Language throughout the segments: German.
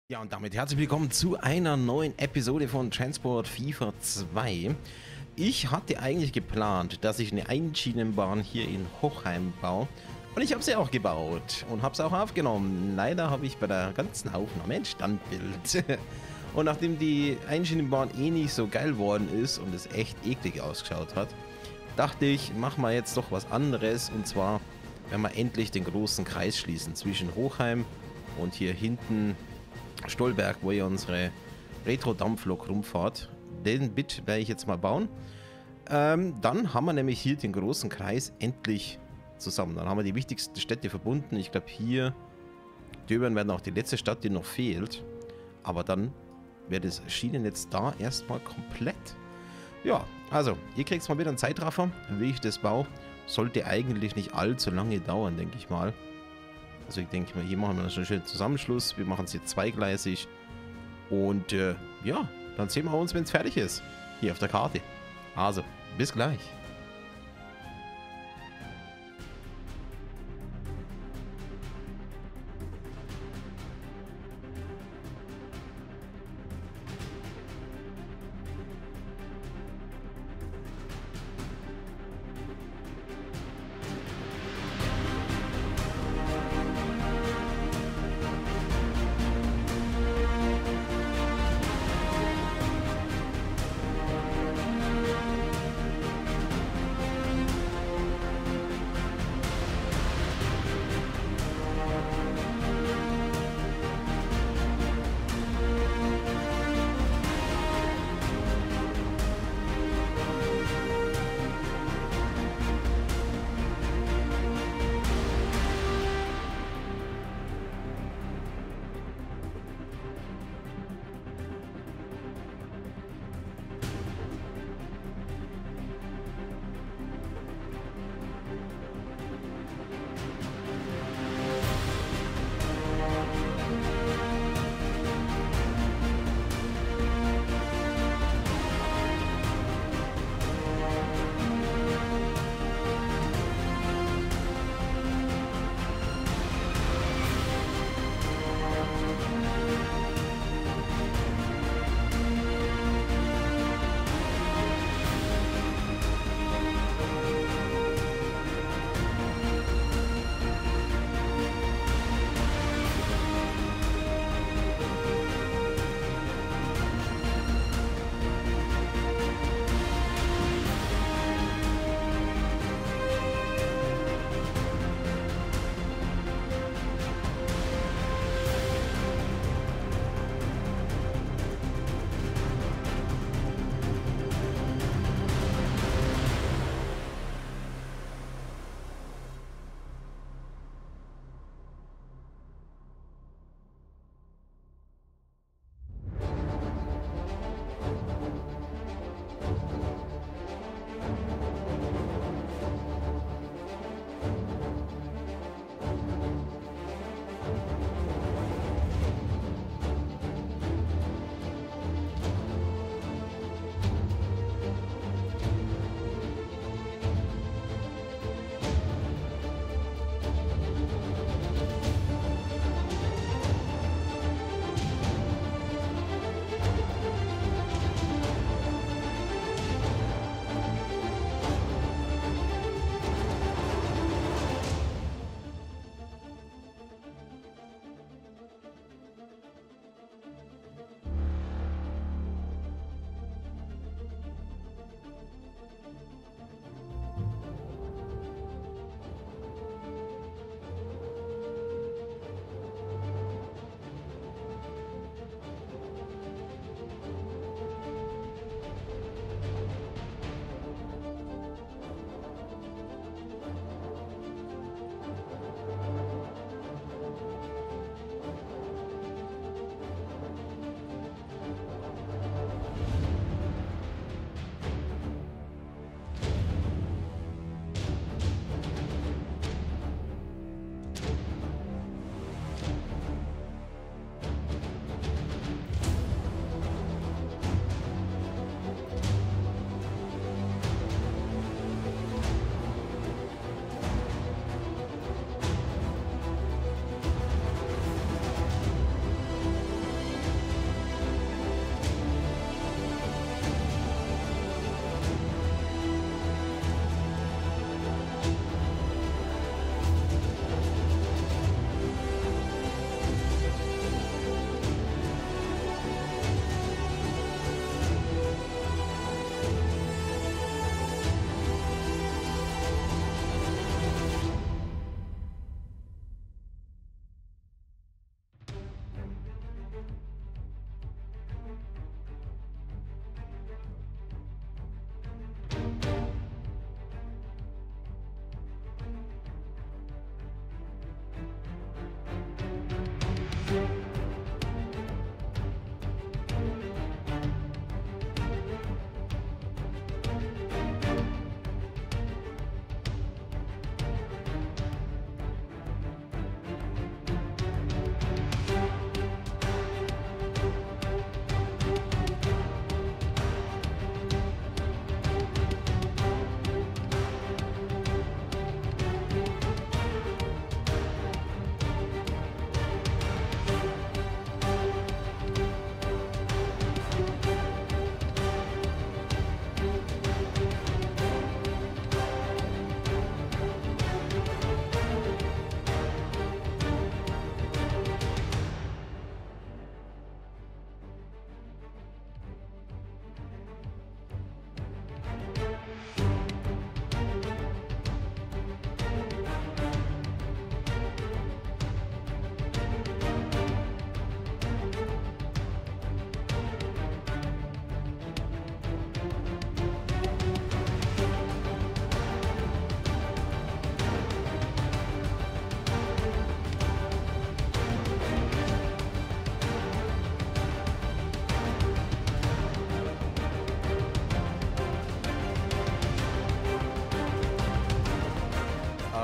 Ja, und damit herzlich willkommen zu einer neuen Episode von Transport FIFA 2. Ich hatte eigentlich geplant, dass ich eine Einschienenbahn hier in Hochheim baue. Und ich habe sie auch gebaut und habe es auch aufgenommen. Leider habe ich bei der ganzen Aufnahme ein Standbild. Und nachdem die Einschienenbahn eh nicht so geil worden ist und es echt eklig ausgeschaut hat, dachte ich, machen wir jetzt doch was anderes. Und zwar werden wir endlich den großen Kreis schließen zwischen Hochheim und hier hinten Stolberg, wo ja unsere Retro-Dampflok rumfahrt. Den Bit werde ich jetzt mal bauen. Dann haben wir nämlich hier den großen Kreis endlich zusammen. Dann haben wir die wichtigsten Städte verbunden. Ich glaube hier, Döbern werden auch die letzte Stadt, die noch fehlt. Aber dann wäre das Schienennetz da erstmal komplett. Ja, also, ihr kriegt mal wieder einen Zeitraffer, wie ich das baue. Sollte eigentlich nicht allzu lange dauern, denke ich mal. Also ich denke mal, hier machen wir schon einen schönen Zusammenschluss. Wir machen es jetzt zweigleisig. Und ja, dann sehen wir uns, wenn es fertig ist. Hier auf der Karte. Also, bis gleich.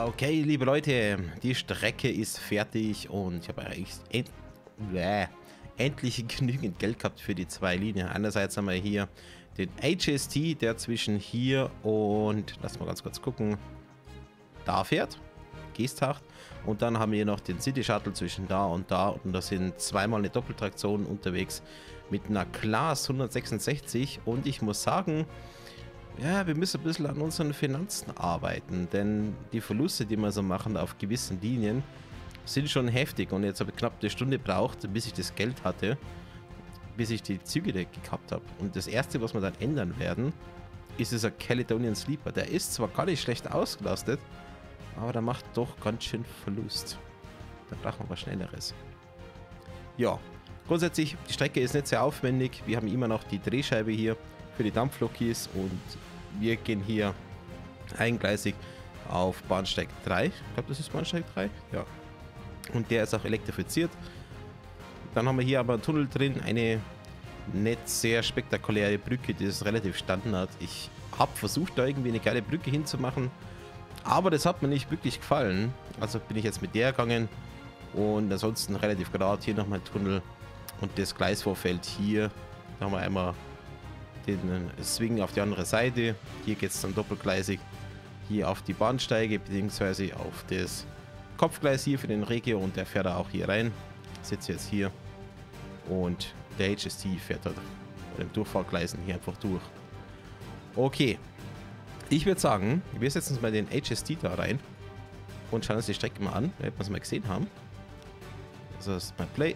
Okay, liebe Leute, die Strecke ist fertig und ich habe eigentlich endlich genügend Geld gehabt für die 2 Linien. Einerseits haben wir hier den HST, der zwischen hier und, lass mal ganz kurz gucken, da fährt, Geesthacht. Und dann haben wir hier noch den City Shuttle zwischen da. Und da sind zweimal eine Doppeltraktion unterwegs mit einer Class 166. Und ich muss sagen, ja, wir müssen ein bisschen an unseren Finanzen arbeiten, denn die Verluste, die wir so machen auf gewissen Linien, sind schon heftig. Und jetzt habe ich knapp eine Stunde gebraucht, bis ich das Geld hatte, bis ich die Züge gehabt habe. Und das erste, was wir dann ändern werden, ist dieser Caledonian Sleeper. Der ist zwar gar nicht schlecht ausgelastet, aber der macht doch ganz schön Verlust. Da brauchen wir was Schnelleres. Ja, grundsätzlich, die Strecke ist nicht sehr aufwendig. Wir haben immer noch die Drehscheibe hier für die Dampflokis und wir gehen hier eingleisig auf Bahnsteig 3. Ich glaube, das ist Bahnsteig 3. Ja. Und der ist auch elektrifiziert. Dann haben wir hier aber einen Tunnel drin, eine nicht sehr spektakuläre Brücke, die ist relativ Standard. Ich habe versucht, da irgendwie eine geile Brücke hinzumachen, aber das hat mir nicht wirklich gefallen. Also bin ich jetzt mit der gegangen und ansonsten relativ gerade. Hier nochmal ein Tunnel und das Gleisvorfeld hier. Da haben wir einmal den Swing auf die andere Seite. Hier geht es dann doppelgleisig hier auf die Bahnsteige bzw. auf das Kopfgleis hier für den Regio und der fährt auch hier rein. Ich sitze jetzt hier und der HST fährt halt bei den Durchfahrgleisen hier einfach durch. Okay, ich würde sagen, wir setzen uns mal den HST da rein und schauen uns die Strecke mal an, damit wir es mal gesehen haben. Also das ist mein Play.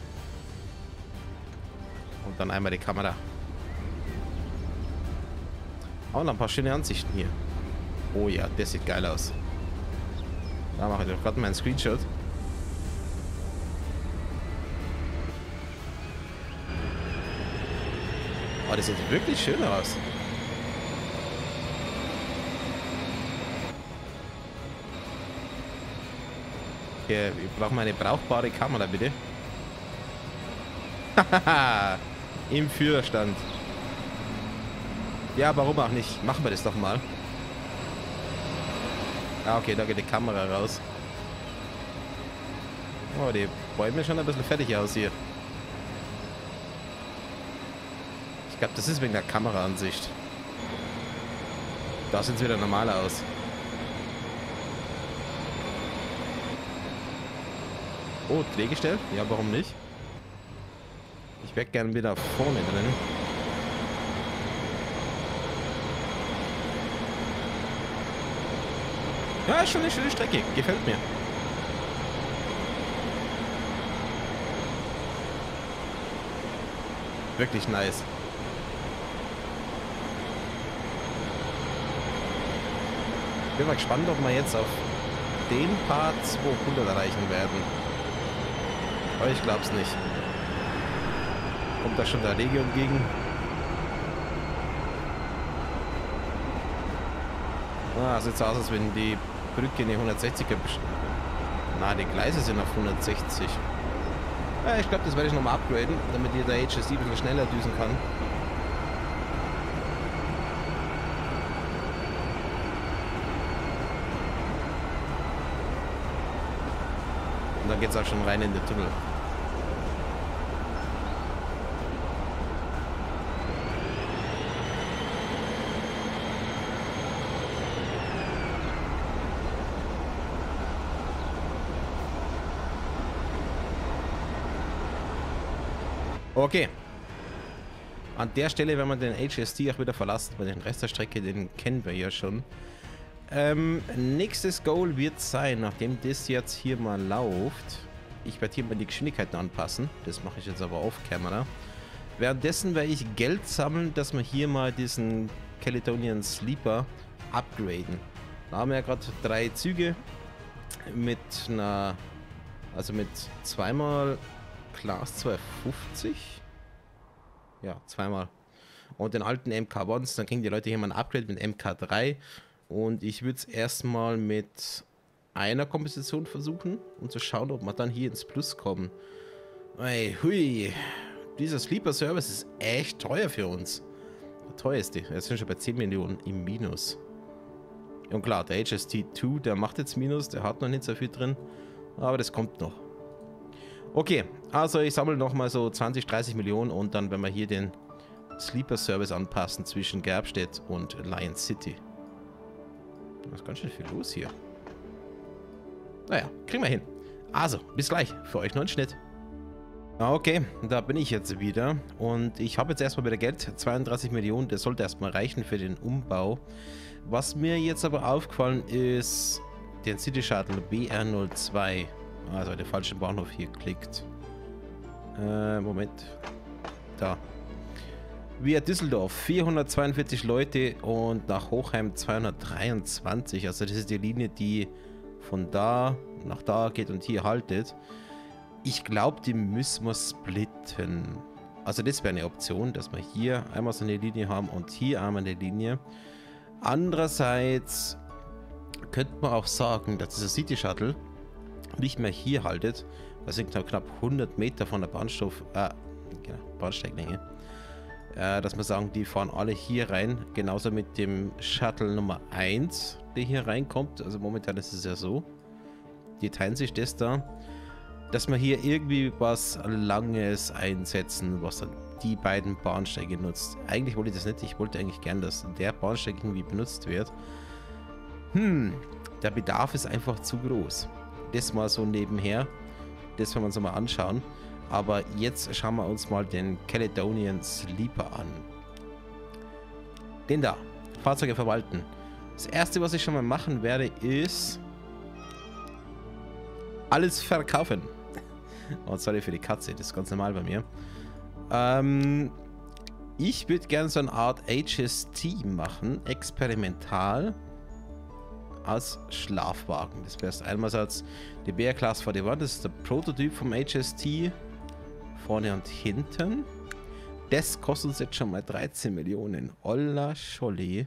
Und dann einmal die Kamera. Auch noch ein paar schöne Ansichten hier. Oh ja, das sieht geil aus. Da mache ich doch gerade mal einen Screenshot. Oh, das sieht wirklich schön aus. Okay, wir brauchen eine brauchbare Kamera, bitte. Hahaha, im Führerstand. Ja, warum auch nicht? Machen wir das doch mal. Ah, okay, da geht die Kamera raus. Oh, die Bäume schon ein bisschen fertig aus hier. Ich glaube, das ist wegen der Kameraansicht. Da sieht es wieder normal aus. Oh, Drehgestell? Ja, warum nicht? Ich wäre gerne wieder vorne drin. Ja, ist schon eine schöne Strecke. Gefällt mir. Wirklich nice. Bin mal gespannt, ob wir jetzt auf den Part 200 erreichen werden. Aber ich glaube es nicht. Kommt da schon der Regio entgegen? Ah, sieht so aus, als wenn die Brücke eine 160er na, die Gleise sind auf 160. Ja, ich glaube, das werde ich nochmal upgraden, damit hier der HST ein bisschen schneller düsen kann. Und dann geht es auch schon rein in den Tunnel. Okay. An der Stelle, wenn man den HST auch wieder verlassen, weil den Rest der Strecke, den kennen wir ja schon. Nächstes Goal wird sein, nachdem das jetzt hier mal läuft. Ich werde hier mal die Geschwindigkeiten anpassen. Das mache ich jetzt aber auf Kamera. Währenddessen werde ich Geld sammeln, dass wir hier mal diesen Caledonian Sleeper upgraden. Da haben wir ja gerade 3 Züge mit einer, also mit zweimal Class 250. Ja, zweimal. Und den alten MK1, dann kriegen die Leute hier mal ein Upgrade mit MK3. Und ich würde es erstmal mit einer Komposition versuchen, um zu schauen, ob wir dann hier ins Plus kommen. Ey, hui. Dieser Sleeper Service ist echt teuer für uns. Der teuerste. Jetzt sind wir schon bei 10 Millionen im Minus. Und klar, der HST2, der macht jetzt Minus, der hat noch nicht so viel drin. Aber das kommt noch. Okay, also ich sammle nochmal so 20, 30 Millionen und dann werden wir hier den Sleeper-Service anpassen zwischen Gerbstedt und Lion City. Da ist ganz schön viel los hier. Naja, kriegen wir hin. Also, bis gleich. Für euch noch ein Schnitt. Okay, da bin ich jetzt wieder. Und ich habe jetzt erstmal wieder Geld. 32 Millionen, das sollte erstmal reichen für den Umbau. Was mir jetzt aber aufgefallen ist, den City Shuttle BR02. Also der falsche Bahnhof hier klickt. Moment. Da. Via Düsseldorf 442 Leute und nach Hochheim 223. Also das ist die Linie, die von da nach da geht und hier haltet. Ich glaube, die müssen wir splitten. Also das wäre eine Option, dass wir hier einmal so eine Linie haben und hier einmal eine Linie. Andererseits könnte man auch sagen, dass dieser City Shuttle nicht mehr hier haltet. Das sind knapp 100 Meter von der Bahnsteiglänge. Dass wir sagen, die fahren alle hier rein. Genauso mit dem Shuttle Nummer 1, der hier reinkommt. Also momentan ist es ja so. Die teilen sich das da. Dass wir hier irgendwie was Langes einsetzen, was dann die beiden Bahnsteige nutzt. Eigentlich wollte ich das nicht. Ich wollte eigentlich gern, dass der Bahnsteig irgendwie benutzt wird. Der Bedarf ist einfach zu groß. Das mal so nebenher. Das werden wir uns mal anschauen. Aber jetzt schauen wir uns mal den Caledonian Sleeper an. Den da. Fahrzeuge verwalten. Das erste, was ich schon mal machen werde, ist alles verkaufen. Oh, sorry für die Katze. Das ist ganz normal bei mir. Ich würde gerne so eine Art HST machen. Experimental. Als Schlafwagen. Das wäre einmal als die BR-Class 41. Das ist der Prototyp vom HST. Vorne und hinten. Das kostet uns jetzt schon mal 13 Millionen. Olla Scholli.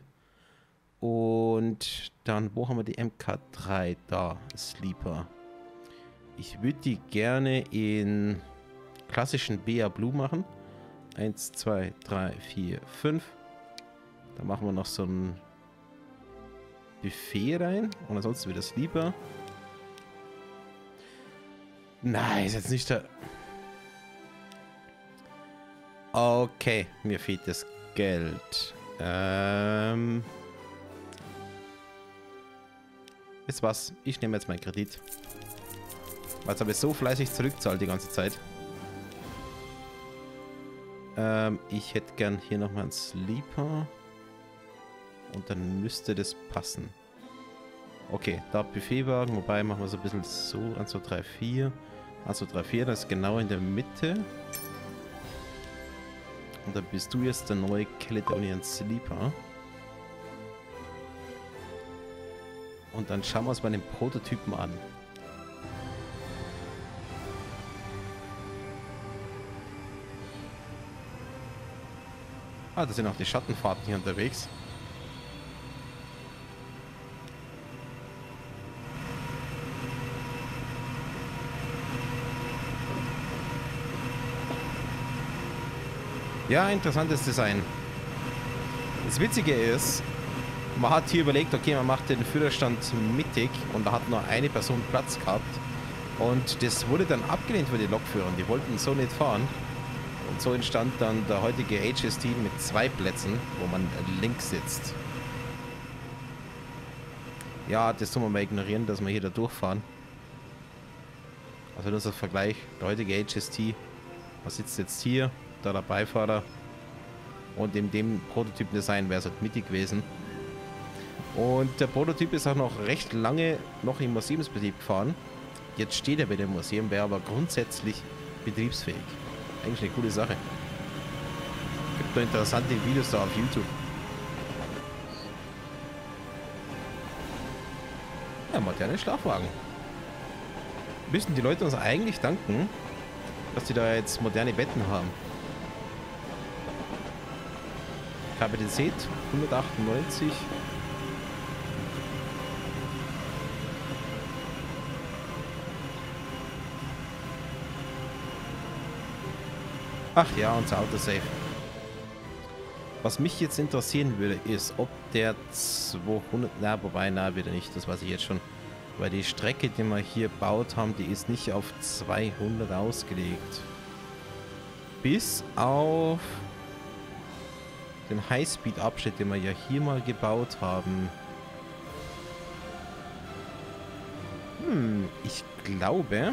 Und dann, wo haben wir die MK3? Da, Sleeper. Ich würde die gerne in klassischen BR Blue machen. 1, 2, 3, 4, 5. Da machen wir noch so ein Buffet rein. Und ansonsten wieder Sleeper. Nein, ist jetzt nicht der... Okay, mir fehlt das Geld. Wisst was? Ich nehme jetzt meinen Kredit. Weil es habe ich so fleißig zurückzahlt die ganze Zeit. Ich hätte gern hier nochmal einen Sleeper. Und dann müsste das passen. Okay, da Buffetwagen. Wobei machen wir so ein bisschen so. 1, 2, 3, 4. 1, 2, 3, 4. Das ist genau in der Mitte. Und dann bist du jetzt der neue Caledonian Sleeper. Und dann schauen wir uns mal den Prototypen an. Ah, da sind auch die Schattenfahrten hier unterwegs. Ja, interessantes Design. Das Witzige ist, man hat hier überlegt, okay, man macht den Führerstand mittig und da hat nur eine Person Platz gehabt. Und das wurde dann abgelehnt für die Lokführer. Die wollten so nicht fahren. Und so entstand dann der heutige HST mit 2 Plätzen, wo man links sitzt. Ja, das tun wir mal ignorieren, dass wir hier da durchfahren. Also das ist der Vergleich. Der heutige HST, man sitzt jetzt hier, da der Beifahrer. Und in dem Prototyp-Design wäre es halt mittig gewesen. Und der Prototyp ist auch noch recht lange noch im Museumsbetrieb gefahren. Jetzt steht er bei dem Museum, wäre aber grundsätzlich betriebsfähig. Eigentlich eine coole Sache. Gibt noch interessante Videos da auf YouTube. Ja, moderne Schlafwagen. Müssen die Leute uns eigentlich danken, dass die da jetzt moderne Betten haben. Kapazität 198. Ach ja, unser Autosave. Was mich jetzt interessieren würde, ist, ob der 200... Na, wobei, na, wieder nicht. Das weiß ich jetzt schon. Weil die Strecke, die wir hier gebaut haben, die ist nicht auf 200 ausgelegt. Bis auf den Highspeed-Abschnitt, den wir ja hier mal gebaut haben. Ich glaube,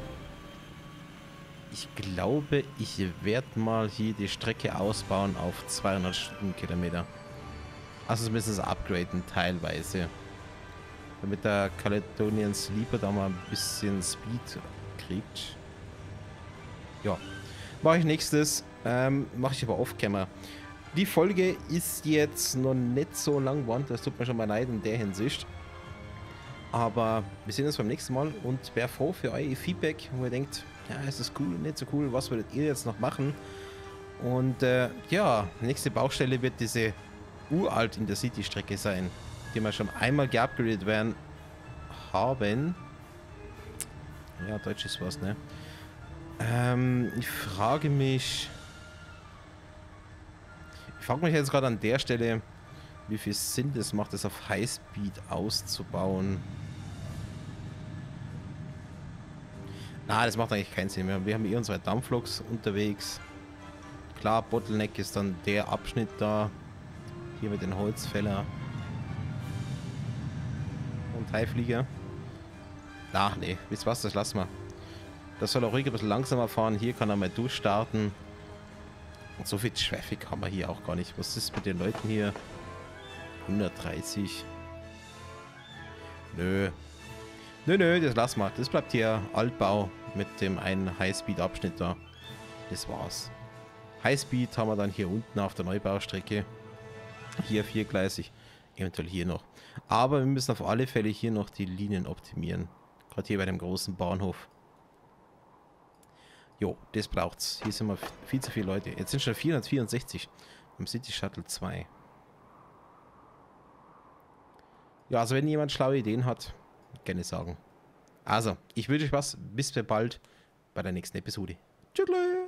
ich werde mal hier die Strecke ausbauen auf 200 Stundenkilometer. Also zumindest upgraden teilweise. Damit der Caledonian Sleeper da mal ein bisschen Speed kriegt. Ja. Mache ich nächstes. Mache ich aber off-camera. Die Folge ist jetzt noch nicht so lang geworden. Das tut mir schon mal leid in der Hinsicht. Aber wir sehen uns beim nächsten Mal und wäre froh für euer Feedback, wo ihr denkt, ja, ist das cool, nicht so cool, was würdet ihr jetzt noch machen? Und ja, nächste Baustelle wird diese uralt Intercity-Strecke sein, die wir schon einmal geupgradet werden haben. Ja, Deutsch ist was, ne? Ich frage mich jetzt gerade an der Stelle, wie viel Sinn das macht, das auf Highspeed auszubauen. Na, das macht eigentlich keinen Sinn mehr. Wir haben hier unsere Dampfloks unterwegs. Klar, Bottleneck ist dann der Abschnitt da. Hier mit den Holzfäller. Und Highflieger. Ach nee, wisst was, das lassen wir. Das soll auch ruhig ein bisschen langsamer fahren. Hier kann er mal durchstarten. Und so viel Traffic haben wir hier auch gar nicht. Was ist mit den Leuten hier? 130. Nö. Nö, das lassen wir. Das bleibt hier Altbau mit dem einen Highspeed-Abschnitt da. Das war's. Highspeed haben wir dann hier unten auf der Neubaustrecke. Hier viergleisig. Eventuell hier noch. Aber wir müssen auf alle Fälle hier noch die Linien optimieren. Gerade hier bei dem großen Bahnhof. Jo, das braucht's. Hier sind wir viel zu viele Leute. Jetzt sind schon 464 im City Shuttle 2. Ja, also wenn jemand schlaue Ideen hat, gerne sagen. Also, ich wünsche euch was. Bis bald bei der nächsten Episode. Tschüss.